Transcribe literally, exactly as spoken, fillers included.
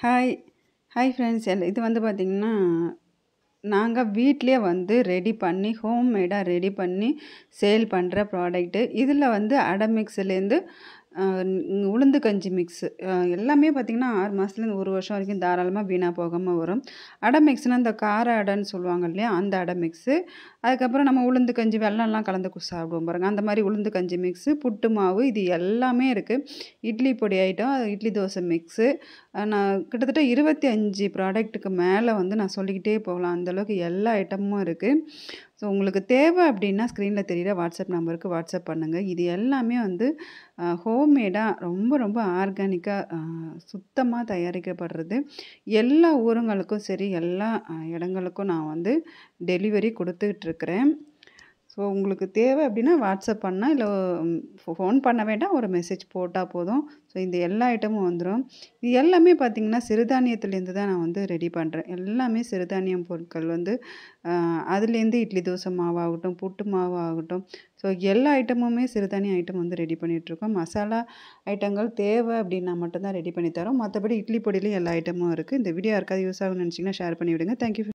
Hi hi friends L இது வந்து பார்த்திங்கன்னா நாங்கள் வீட்டிலே வந்து ரெடி பண்ணி ஹோம்மேடாக ரெடி பண்ணி சேல் பண்ணுற ப்ராடக்ட்டு இதில் வந்து அடை மிக்ஸ்லேருந்து உளுந்து கஞ்சி மிக்ஸு எல்லாமே பார்த்திங்கன்னா ஆறு மாதத்துலேருந்து ஒரு வருஷம் வரைக்கும் தாராளமாக வீணாக போகாமல் வரும். அடை மிக்ஸ்னால் இந்த கார அடைன்னு சொல்லுவாங்க இல்லையா, அந்த அடை மிக்ஸு. அதுக்கப்புறம் நம்ம உளுந்து கஞ்சி வெல்லம்லாம் கலந்து கு சாப்பிடுவோம் பாருங்கள், அந்த மாதிரி உளுந்து கஞ்சி மிக்ஸு, புட்டு மாவு, இது எல்லாமே இருக்குது. இட்லி பொடி ஐட்டம், இட்லி தோசை மிக்ஸு. நான் கிட்டத்தட்ட இருபத்தி அஞ்சு ப்ராடக்ட்டுக்கு மேலே வந்து நான் சொல்லிக்கிட்டே போகலாம். அந்தளவுக்கு எல்லா ஐட்டமும் இருக்குது. ஸோ உங்களுக்கு தேவை அப்படின்னா ஸ்க்ரீனில் தெரிகிற வாட்ஸ்அப் நம்பருக்கு வாட்ஸ்அப் பண்ணுங்கள். இது எல்லாமே வந்து ஹோம்மேடாக ரொம்ப ரொம்ப ஆர்கானிக்காக சுத்தமாக தயாரிக்கப்படுறது. எல்லா ஊருங்களுக்கும் சரி, எல்லா அஹ், இடங்களுக்கும் நான் வந்து டெலிவரி கொடுத்துட்ருக்குறேன். ஸோ உங்களுக்கு தேவை அப்படின்னா வாட்ஸ்அப் பண்ணால், இல்லை ஃபோன் பண்ண வேண்டாம், ஒரு மெசேஜ் போட்டால் போதும். ஸோ இந்த எல்லா ஐட்டமும் வந்துடும். இது எல்லாமே பார்த்திங்கன்னா சிறுதானியத்துலேருந்து தான் நான் வந்து ரெடி பண்ணுறேன். எல்லாமே சிறுதானியம் பொருட்கள் வந்து அதுலேருந்து இட்லி தோசை மாவாகட்டும், புட்டு மாவாகட்டும், ஸோ எல்லா ஐட்டமுமே சிறுதானிய ஐட்டம் வந்து ரெடி பண்ணிகிட்ருக்கோம். மசாலா ஐட்டங்கள் தேவை அப்படின்னா மட்டும்தான் ரெடி பண்ணி தரோம். மற்றபடி இட்லி பொடியிலையும் எல்லா ஐட்டமும் இருக்குது. இந்த வீடியோ யாருக்காவது யூஸ் ஆகும்னு நினச்சிங்கன்னா ஷேர் பண்ணி விடுங்க. தேங்க்யூ.